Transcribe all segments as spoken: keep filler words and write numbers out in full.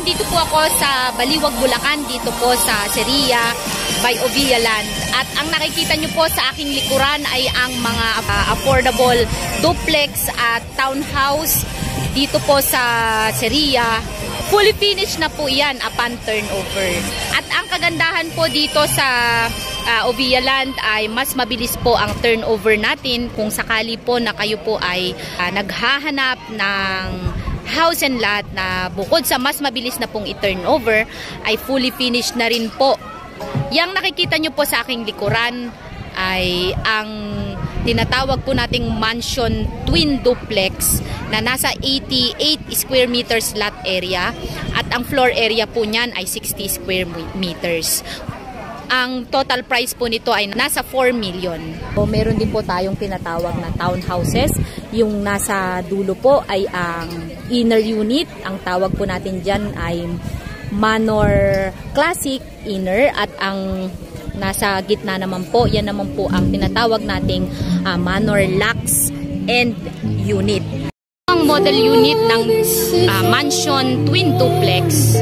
nandito po ako sa Baliwag, Bulacan, dito po sa Seria by Ovialand. At ang nakikita nyo po sa aking likuran ay ang mga uh, affordable duplex at townhouse dito po sa Seria. Fully finished na po yan upon turnover. At ang kagandahan po dito sa uh, Ovialand ay mas mabilis po ang turnover natin kung sakali po na kayo po ay uh, naghahanap ng house and lot na bukod sa mas mabilis na pong i-turnover ay fully finished na rin po. Yang nakikita nyo po sa aking likuran ay ang tinatawag po nating mansion twin duplex na nasa eighty-eight square meters lot area at ang floor area po niyan ay sixty square meters. Ang total price po nito ay nasa four million. So, meron din po tayong tinatawag na townhouses. Yung nasa dulo po ay ang inner unit. Ang tawag po natin dyan ay Manor Classic Inner. At ang nasa gitna naman po, yan naman po ang tinatawag nating uh, Manor Lux End Unit. Ang model unit ng uh, mansion twin duplex.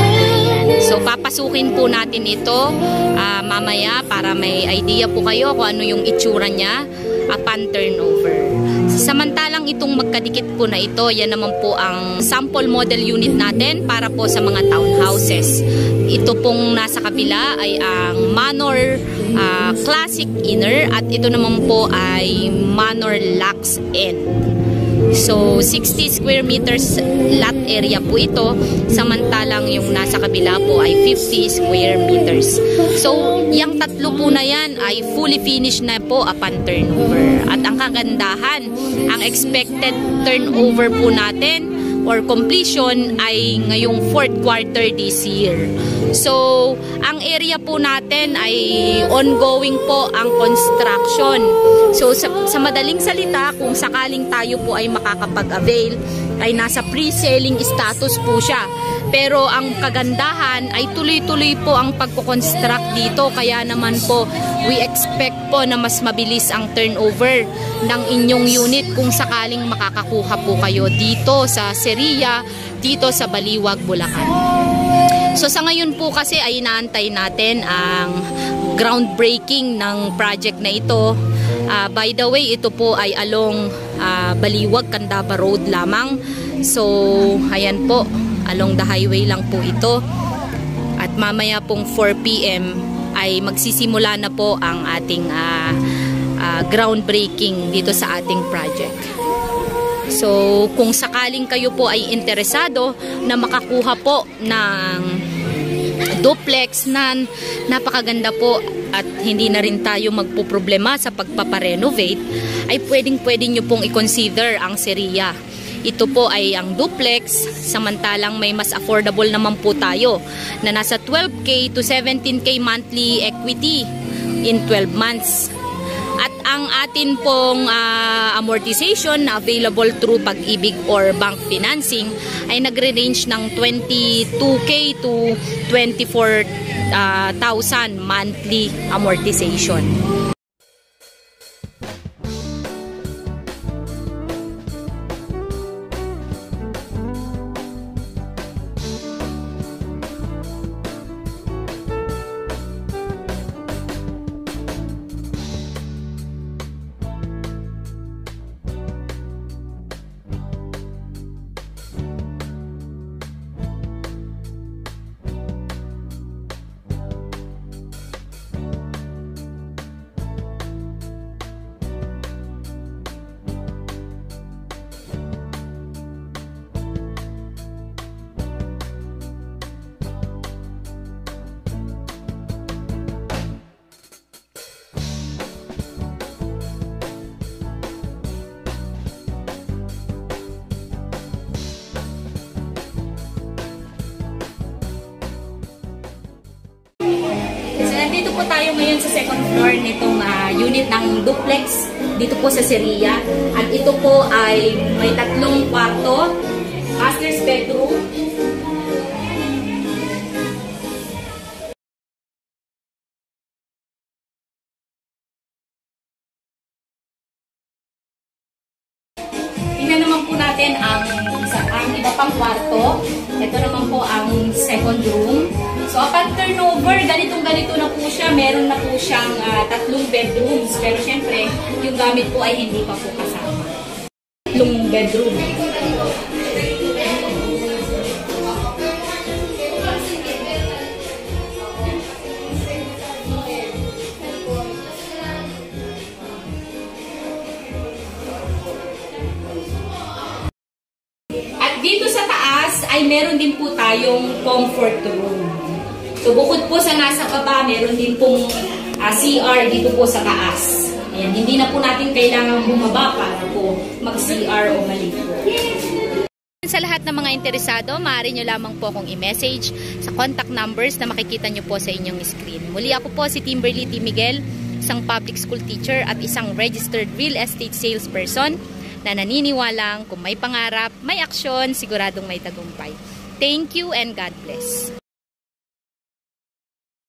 So, papasukin po natin ito uh, mamaya para may idea po kayo kung ano yung itsura niya upon turnover. Samantalang itong magkadikit po na ito, yan naman po ang sample model unit natin para po sa mga townhouses. Ito pong nasa kabila ay ang Manor uh, Classic Inner at ito naman po ay Manor Lux End. So, sixty square meters lot area po ito, samantalang yung nasa kabila po ay fifty square meters. So, yung tatlo po na yan ay fully finished na po upon turnover. At ang kagandahan, ang expected turnover po natin or completion ay ngayong fourth quarter this year. So, ang area po natin ay ongoing po ang construction. So, sa, sa madaling salita, kung sakaling tayo po ay makakapag-avail, ay nasa pre-selling status po siya. Pero ang kagandahan ay tuloy-tuloy po ang pagko-construct dito. Kaya naman po, we expect po na mas mabilis ang turnover ng inyong unit kung sakaling makakakuha po kayo dito sa Seria, dito sa Baliwag, Bulacan. So sa ngayon po kasi ay inaantay natin ang groundbreaking ng project na ito. Uh, by the way, ito po ay along uh, Baliwag, Candaba Road lamang. So ayan po, along the highway lang po ito. At mamaya pong four p m ay magsisimula na po ang ating uh, uh, groundbreaking dito sa ating project. So, kung sakaling kayo po ay interesado na makakuha po ng duplex na napakaganda po at hindi na rin tayo magpuproblema sa pagpaparenovate, ay pwedeng-pwede nyo pong i-consider ang Seria. Ito po ay ang duplex, samantalang may mas affordable naman po tayo na nasa twelve K to seventeen K monthly equity in twelve months. At ang atin pong uh, amortization na available through Pag-ibig or bank financing ay nagre-range ng twenty-two K to twenty-four thousand monthly amortization. Nandito po tayo ngayon sa second floor nitong uh, unit ng duplex dito po sa Seria. At ito po ay may tatlong kwarto, master's bedroom, tingnan naman po natin ang, ang iba pang kwarto. po. Ito naman po ang second room. So, upon turnover, ganitong-ganito na po siya. Meron na po siyang uh, tatlong bedrooms. Pero syempre, yung gamit po ay hindi pa po kasama. Tatlong bedroom. Dito sa taas ay meron din po tayong comfort room. So bukod po sa nasa baba, meron din pong uh, C R dito po sa taas. Ayan, hindi na po natin kailangan bumaba para po mag-C R o maligo. Sa lahat ng mga interesado, maaari nyo lamang po akong i-message sa contact numbers na makikita nyo po sa inyong screen. Muli ako po si Timberly T. Miguel, isang public school teacher at isang registered real estate salesperson na naniniwalang kung may pangarap, may aksyon, siguradong may tagumpay. Thank you and God bless.